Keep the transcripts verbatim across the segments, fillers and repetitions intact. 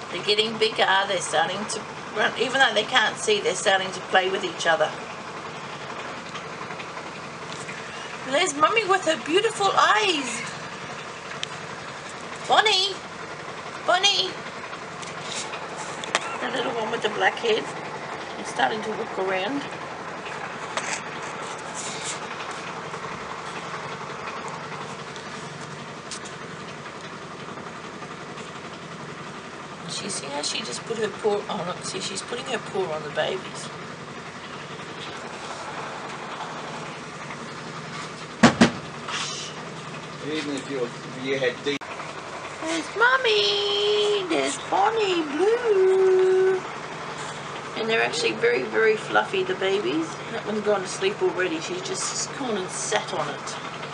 They're getting bigger, they're starting to run, even though they can't see, they're starting to play with each other. There's Mummy with her beautiful eyes. Bonnie! Bonnie! The little one with the black head is starting to walk around. You see how she just put her paw on it? See, she's putting her paw on the babies. Even if you you had deep. There's Mummy. There's Bonnie Blue. And they're actually very, very fluffy, the babies. That one's gone to sleep already. She's just gone and sat on it.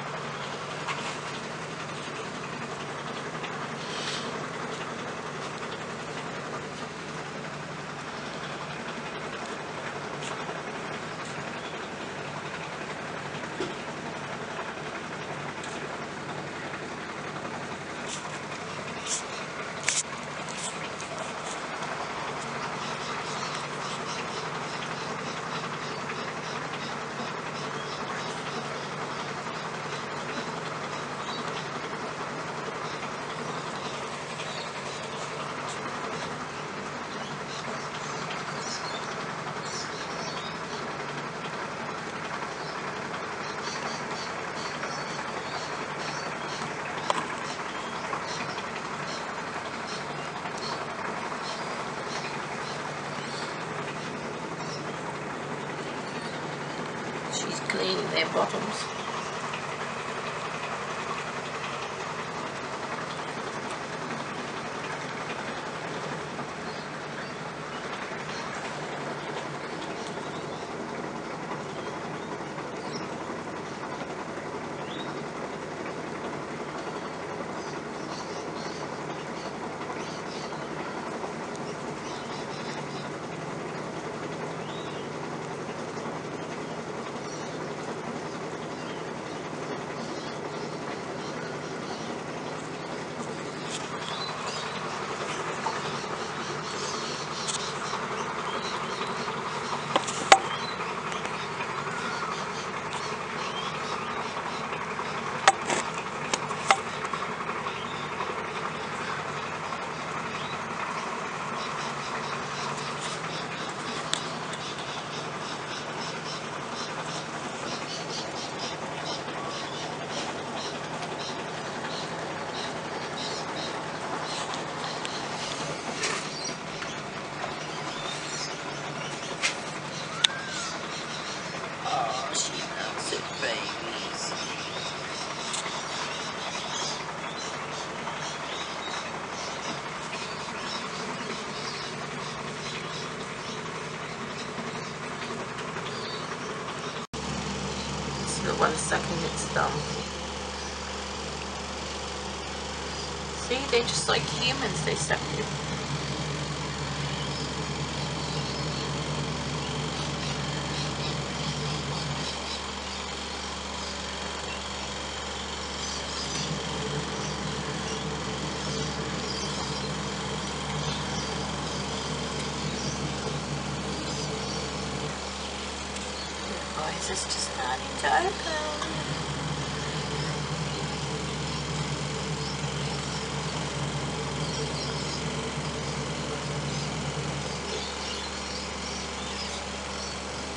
She's cleaning their bottoms. The one sucking its thumb. See, they're just like humans, they suck you. Their eyes is just starting to open.